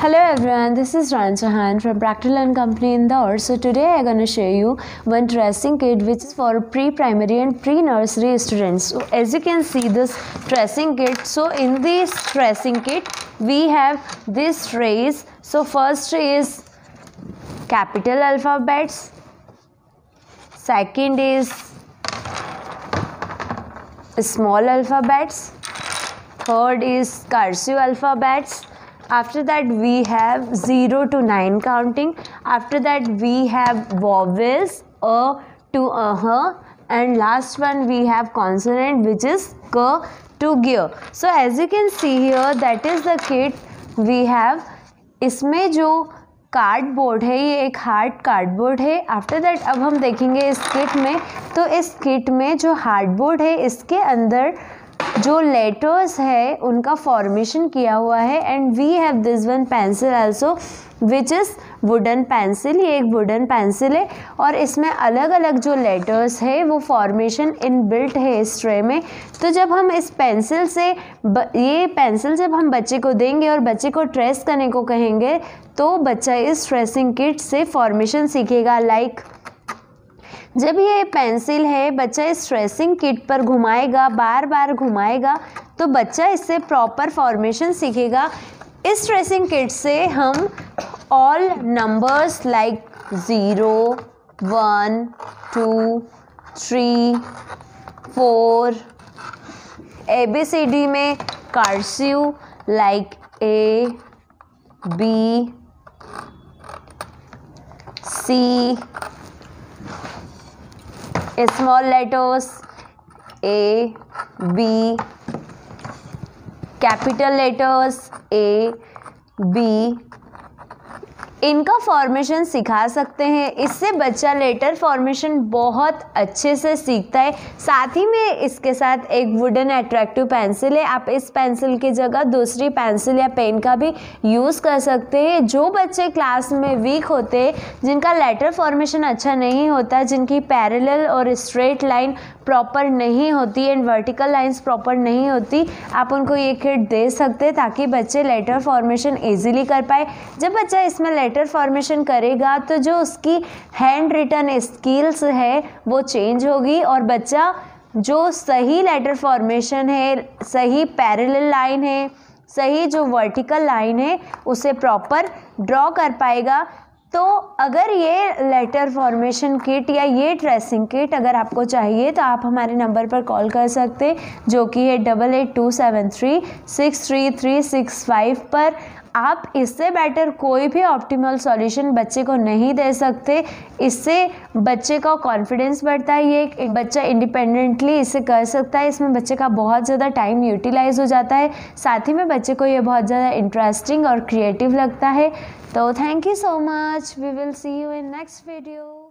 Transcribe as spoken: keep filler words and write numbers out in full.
Hello everyone, this is Ran Chahan from Practical and Company Indore. So today I'm going to show you one tracing kit which is for pre-primary and pre-nursery students. So as you can see this tracing kit, so in this tracing kit we have these trays. So first tray is capital alphabets, second is small alphabets, third is cursive alphabets. After that we have zero to nine counting. After that we have vowels a to uh, and last one we have consonant which is k to gear. So as you can see here, that is the kit we have. इसमें जो cardboard है ये एक hard cardboard है. After that अब हम देखेंगे इस किट में, तो इस किट में जो हार्डबोर्ड है इसके अंदर जो लेटर्स है उनका फॉर्मेशन किया हुआ है. And we have this one pencil also which is wooden pencil. ये एक वुडन पेंसिल है और इसमें अलग अलग जो लेटर्स है वो फॉर्मेशन इन बिल्ट है इस ट्रे में. तो जब हम इस पेंसिल से ब, ये पेंसिल जब हम बच्चे को देंगे और बच्चे को ट्रेस करने को कहेंगे तो बच्चा इस ट्रेसिंग किट से फॉर्मेशन सीखेगा. लाइक जब ये पेंसिल है बच्चा इस ट्रेसिंग किट पर घुमाएगा, बार बार घुमाएगा, तो बच्चा इससे प्रॉपर फॉर्मेशन सीखेगा. इस ट्रेसिंग किट से हम all numbers like zero, one, two, three, four, A B C D में cursive like A, B, C, small letters A, B, capital letters A, B, इनका फॉर्मेशन सिखा सकते हैं. इससे बच्चा लेटर फॉर्मेशन बहुत अच्छे से सीखता है. साथ ही में इसके साथ एक वुडन अट्रैक्टिव पेंसिल है. आप इस पेंसिल की जगह दूसरी पेंसिल या पेन का भी यूज़ कर सकते हैं. जो बच्चे क्लास में वीक होते हैं, जिनका लेटर फॉर्मेशन अच्छा नहीं होता, जिनकी पैरेलल और स्ट्रेट लाइन प्रॉपर नहीं होती एंड वर्टिकल लाइंस प्रॉपर नहीं होती, आप उनको ये किट दे सकते हैं ताकि बच्चे लेटर फॉर्मेशन ईजिली कर पाए. जब बच्चा इसमें लेटर फॉर्मेशन करेगा तो जो उसकी हैंड रिटन स्किल्स है वो चेंज होगी और बच्चा जो सही लेटर फॉर्मेशन है, सही पैरेलल लाइन है, सही जो वर्टिकल लाइन है उसे प्रॉपर ड्रॉ कर पाएगा. तो अगर ये लेटर फॉर्मेशन किट या ये ट्रेसिंग किट अगर आपको चाहिए तो आप हमारे नंबर पर कॉल कर सकते हैं जो कि है double eight two seven three six three three six five पर. आप इससे बेटर कोई भी ऑप्टिमल सॉल्यूशन बच्चे को नहीं दे सकते. इससे बच्चे का कॉन्फिडेंस बढ़ता है, ये एक बच्चा इंडिपेंडेंटली इसे कर सकता है. इसमें बच्चे का बहुत ज़्यादा टाइम यूटिलाइज हो जाता है. साथ ही में बच्चे को ये बहुत ज़्यादा इंटरेस्टिंग और क्रिएटिव लगता है. तो thank you so much. We will see you in next video.